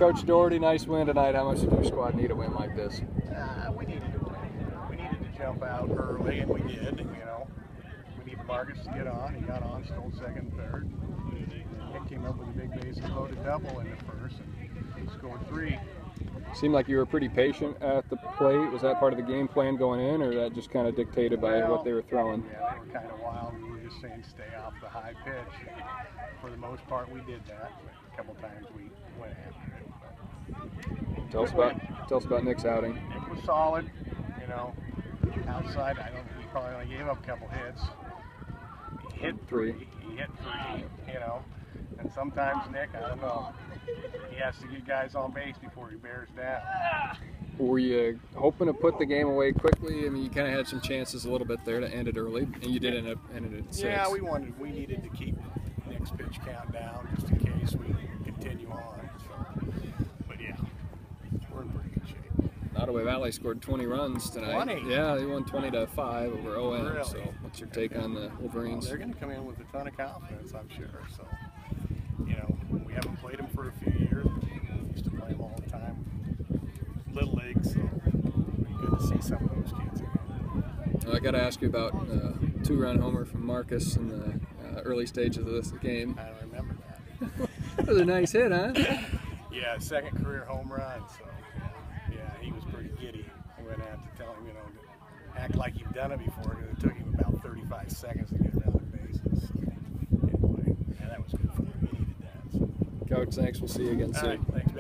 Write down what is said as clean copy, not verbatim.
Coach Daugherty, nice win tonight. How much did your squad need a win like this? We needed to win. We needed to jump out early, and we did. You know, we needed Marcus to get on. He got on, stole second, third. Nick came up with a big bases loaded double in the first and scored 3. Seemed like you were pretty patient at the plate. Was that part of the game plan going in, or that just kind of dictated by what they were throwing? Yeah, they were kind of wild. We were just saying stay off the high pitch. For the most part, we did that. A couple times we went after it. Tell us about Nick's outing. Nick was solid. You know, outside, he probably only gave up a couple hits. He hit 3. He hit 3. You know, and sometimes Nick, I don't know. He has to get guys on base before he bears down. Were you hoping to put the game away quickly? I mean, you kind of had some chances a little bit there to end it early, and you did end up ending it at 6. Yeah, we needed to keep Nick's pitch count down just in case we continue on. So, but yeah, we're in pretty good shape. Nottoway Valley scored 20 runs tonight. 20? Yeah, they won 20-5 over OM. Really? So, what's your take on the Wolverines? Well, they're going to come in with a ton of confidence, I'm sure. So, you know, we haven't played them for a few years. We used to play them all the time, Little League. So, it'd be good to see some of those kids again. I got to ask you about 2-run homer from Marcus in the early stages of this game. I don't remember that. That was a nice hit, huh? Yeah, second career home run. So, yeah, he was pretty giddy. I went out to tell him, you know, to act like you've done it before, because it took him about 35 seconds to get around the bases. So, anyway, yeah, that was good for him. He needed that. So. Coach, thanks. We'll see you again soon.